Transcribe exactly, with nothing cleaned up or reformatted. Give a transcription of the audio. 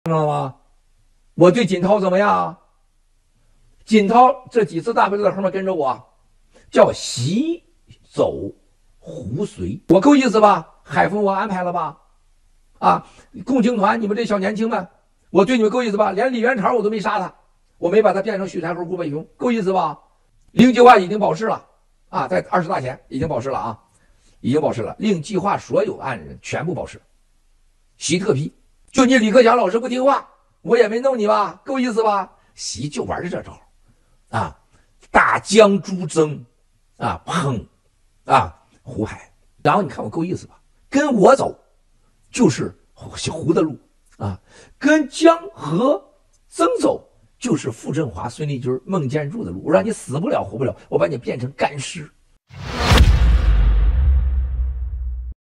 知道吗？我对锦涛怎么样？锦涛这几次大回来的后面跟着我，叫习走胡随，我够意思吧？海丰我安排了吧？啊，共青团你们这小年轻们，我对你们够意思吧？连李元朝我都没杀他，我没把他变成许才猴、顾北雄，够意思吧？令计划已经保释了啊，在二十大前已经保释了啊，已经保释了。令计划所有案人全部保释，习特批。就你李克强老师不听话，我也没弄你吧，够意思吧？习就玩这招啊，大江诸曾啊，砰啊，胡海。然后你看我够意思吧？跟我走就是胡的路啊，跟江和曾走就是傅振华、孙立军、孟建柱的路。我让你死不了活不了，我把你变成干尸。